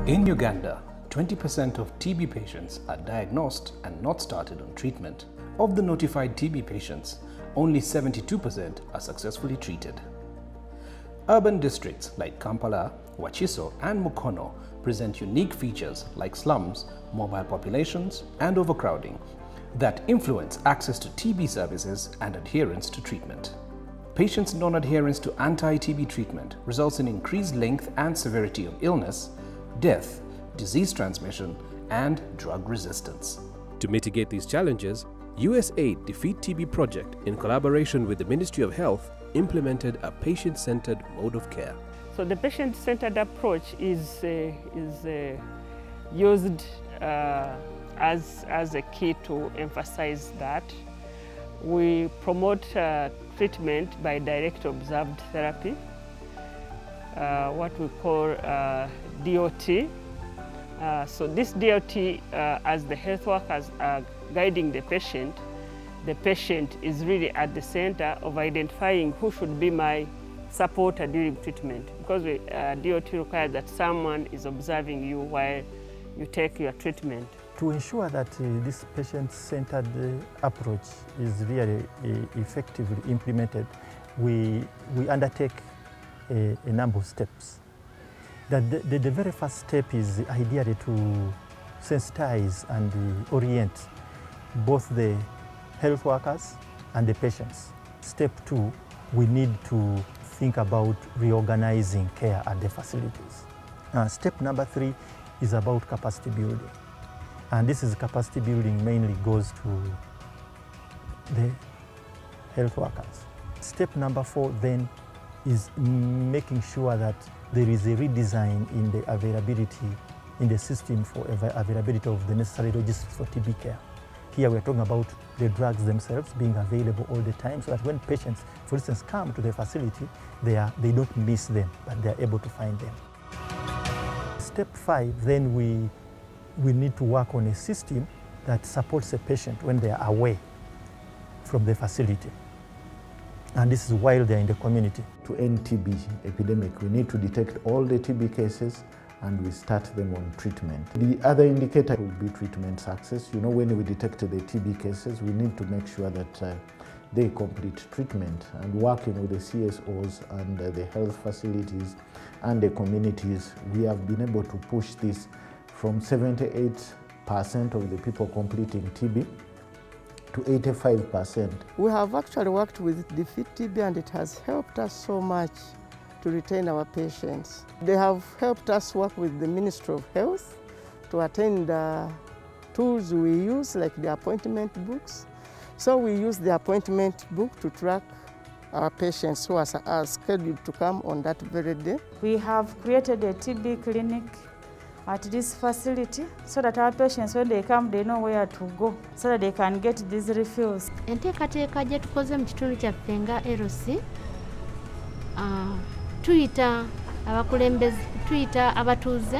In Uganda, 20% of TB patients are diagnosed and not started on treatment. Of the notified TB patients, only 72% are successfully treated. Urban districts like Kampala, Wachiso and Mukono present unique features like slums, mobile populations and overcrowding that influence access to TB services and adherence to treatment. Patients' non-adherence to anti-TB treatment results in increased length and severity of illness, death, disease transmission and drug resistance. To mitigate these challenges, USAID Defeat TB project, in collaboration with the Ministry of Health, implemented a patient-centered mode of care. So the patient-centered approach is used as a key to emphasize that. We promote treatment by direct observed therapy, what we call DOT. So this DOT, as the health workers are guiding the patient is really at the center of identifying who should be my supporter during treatment, because DOT requires that someone is observing you while you take your treatment. To ensure that this patient-centered approach is really effectively implemented, we undertake a number of steps. The very first step is ideally to sensitize and orient both the health workers and the patients. Step 2, we need to think about reorganizing care at the facilities. Step number 3 is about capacity building. And this is capacity building mainly goes to the health workers. Step number 4 then is making sure that there is a redesign in the availability, in the system for availability of the necessary logistics for TB care. Here we're talking about the drugs themselves being available all the time, so that when patients, for instance, come to the facility, they don't miss them, but they're able to find them. Step 5, then we need to work on a system that supports a patient when they are away from the facility. And this is while they're in the community. To end TB epidemic, we need to detect all the TB cases and we start them on treatment. The other indicator will be treatment success. You know, when we detect the TB cases, we need to make sure that they complete treatment, and working with the CSOs and the health facilities and the communities, we have been able to push this from 78% of the people completing TB to 85%. We have actually worked with Defeat TB and it has helped us so much to retain our patients. They have helped us work with the Ministry of Health to attain the tools we use, like the appointment books. So we use the appointment book to track our patients who are scheduled to come on that very day. We have created a TB clinic at this facility so that our patients, when they come, they know where to go so that they can get these refills. Enteekateeka gye tukoze mu kitundu kyaffe nga LC, tuyita abakulembeze, tuyita abatuuze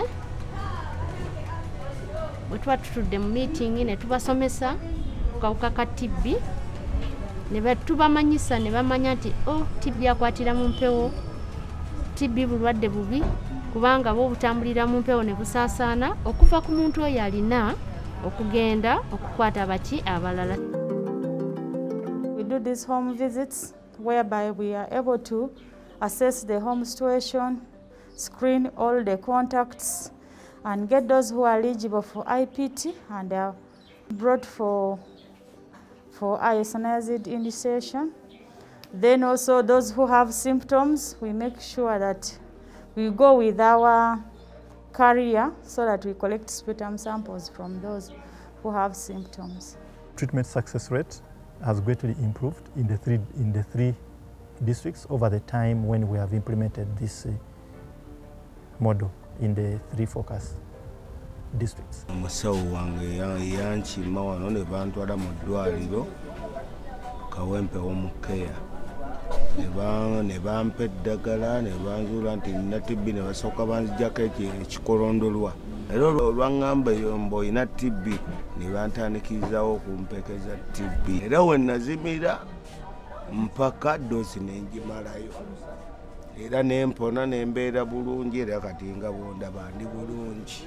bwe tuba tutudde mu meeting ne tubasomesa ku kawuka ka TB, ne tubamanyisa ne bamanya nti TB akwatira mu mpewo, TB bulwadde bubi kubanga bo butambulira mu mpewo ne busaasaana okuva ku muntu oyo alina okugenda okukwata abaki abalala. We do these home visits whereby we are able to assess the home situation, screen all the contacts and get those who are eligible for IPT and are brought for isoniazid initiation. Then also those who have symptoms, we make sure that we go with our carrier so that we collect sputum samples from those who have symptoms. Treatment success rate has greatly improved in the three districts over the time when we have implemented this model in the 3 focus districts. Musawo wange yankima wano ne bantwala mu ddwaliro Kawempe w'omukeya ne bampa eddagala ne banzuula nti nina TB ne basooka banzijjako ekikolondolwa. Era olwaŋŋamba mbu olina TB ne bantandikirizawo okumpekeza TB. Era we nazimira mpaka doozi ne ngimalayo. era nempona nembeera bulungi era kati nga bondaba ndi bulungi.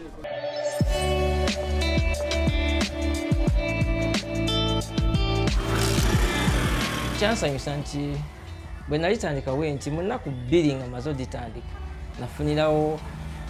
Kyansanyusa nti bwe nali tandikawo nti mu nnaku 2 nga maze oditandika nafunirawo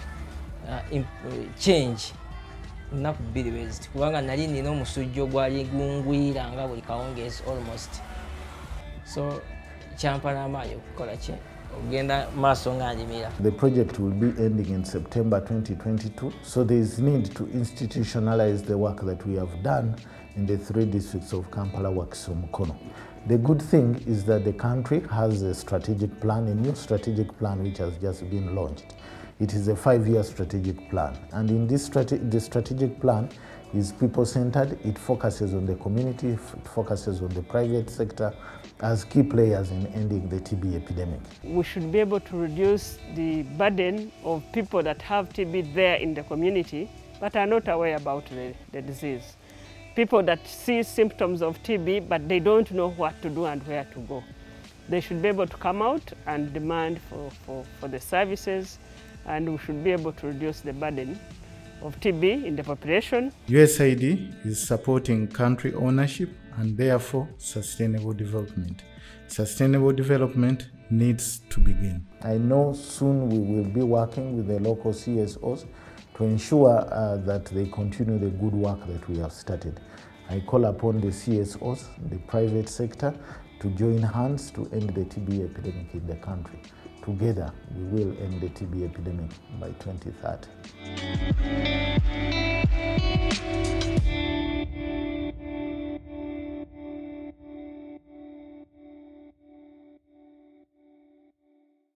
change nnaku 2 bweziti kubanga nali nina omusujja ogwali gungwira nga buli kawungeezi almost, so kyampa n'amaanyi okukola ki ogenda maaso nga njimira. The project will be ending in September 2022, so there is need to institutionalize the work that we have done in the 3 districts of Kampala, Wakiso, Mukono. The good thing is that the country has a strategic plan, a new strategic plan which has just been launched. It is a 5-year strategic plan, and in this the strategic plan is people-centered. It focuses on the community, it focuses on the private sector as key players in ending the TB epidemic. We should be able to reduce the burden of people that have TB there in the community but are not aware about the disease. People that see symptoms of TB but they don't know what to do and where to go. They should be able to come out and demand for the services, and we should be able to reduce the burden of TB in the population. USAID is supporting country ownership and therefore sustainable development. Sustainable development needs to begin. I know soon we will be working with the local CSOs to ensure that they continue the good work that we have started. I call upon the CSOs, the private sector, to join hands to end the TB epidemic in the country. Together, we will end the TB epidemic by 2030.